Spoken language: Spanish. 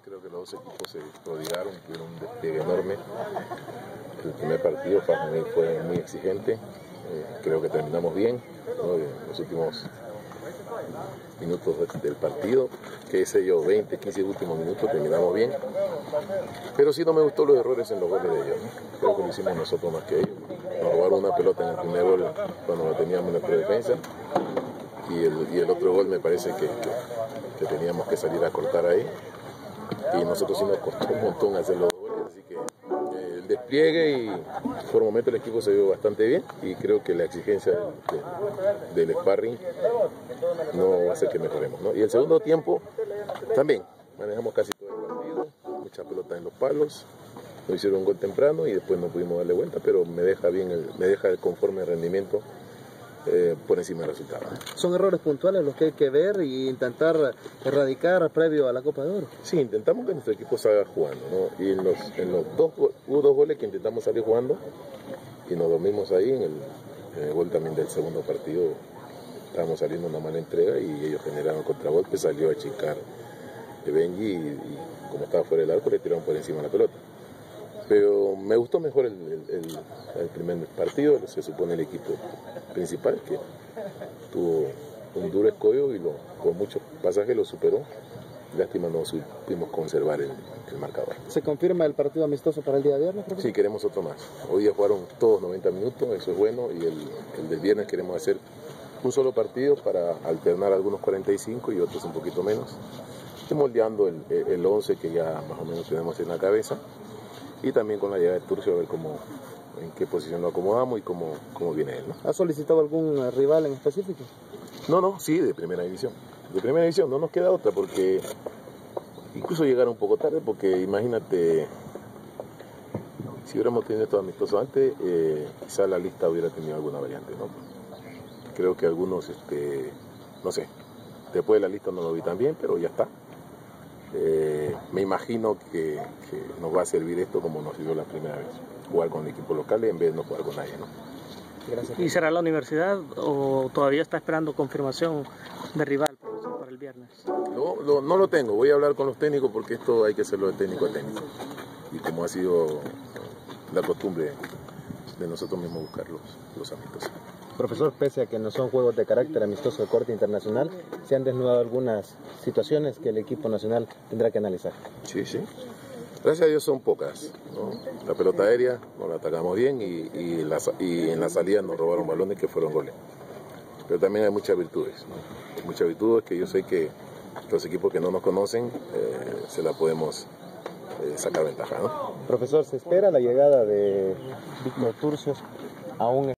Creo que los dos equipos se prodigaron, tuvieron un despliegue enorme. El primer partido fue muy exigente, creo que terminamos bien, ¿no? En los últimos minutos del partido, qué sé yo, 20, 15 últimos minutos terminamos bien, pero sí no me gustó los errores en los goles de ellos, ¿no? Creo que lo hicimos nosotros más que ellos. Nos robaron una pelota en el primer gol cuando lo teníamos en nuestra defensa, y el otro gol me parece que teníamos que salir a cortar ahí, y nosotros sí nos costó un montón hacer los goles, así que el despliegue y por momentos el equipo se vio bastante bien, y creo que la exigencia del sparring no va a hacer que mejoremos, ¿no? Y el segundo tiempo también manejamos casi todo el partido, mucha pelota en los palos, nos hicieron un gol temprano y después no pudimos darle vuelta, pero me deja el conforme rendimiento por encima del resultado. ¿Son errores puntuales los que hay que ver e intentar erradicar previo a la Copa de Oro? Sí, intentamos que nuestro equipo salga jugando, ¿no? Y hubo dos goles que intentamos salir jugando y nos dormimos ahí. En el gol también del segundo partido estábamos saliendo una mala entrega y ellos generaron contragolpe, salió a achicar Benji y como estaba fuera del arco le tiraron por encima la pelota. Pero me gustó mejor el primer partido. Se supone el equipo principal que tuvo un duro escollo y con muchos pasajes lo superó. Lástima no supimos conservar el marcador. ¿Se confirma el partido amistoso para el día viernes, profesor? Sí, queremos otro más. Hoy día jugaron todos 90 minutos, eso es bueno, y el del viernes queremos hacer un solo partido para alternar algunos 45 y otros un poquito menos. Estoy moldeando el 11 que ya más o menos tenemos en la cabeza. Y también con la llegada de Turcio a ver en qué posición lo acomodamos y cómo viene él, ¿no? ¿Ha solicitado algún rival en específico? No, sí, de primera división. De primera división, no nos queda otra porque incluso llegaron un poco tarde porque imagínate, si hubiéramos tenido esto amistoso antes, quizá la lista hubiera tenido alguna variante, ¿no? Creo que algunos, no sé, después de la lista no lo vi tan bien, pero ya está. Me imagino que nos va a servir esto como nos sirvió la primera vez, jugar con el equipo local en vez de no jugar con nadie, ¿no? Gracias. ¿Y será la universidad o todavía está esperando confirmación de rival para el viernes? No lo tengo, voy a hablar con los técnicos porque esto hay que hacerlo de técnico a técnico, y como ha sido la costumbre de nosotros mismos buscar los amistosos. Profesor, pese a que no son juegos de carácter amistoso de corte internacional, se han desnudado algunas situaciones que el equipo nacional tendrá que analizar. Sí. Gracias a Dios son pocas, ¿no? La pelota aérea nos la atacamos bien y en la salida nos robaron balones que fueron goles. Pero también hay muchas virtudes, ¿no? Muchas virtudes que yo sé que los equipos que no nos conocen se la podemos sacar ventaja, ¿no? Profesor, ¿se espera la llegada de Víctor Turcios a un